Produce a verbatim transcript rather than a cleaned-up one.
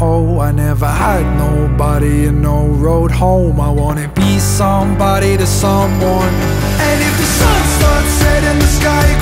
oh, I never had nobody and no road home. I wanna be somebody to someone. And if the sun starts setting, the sky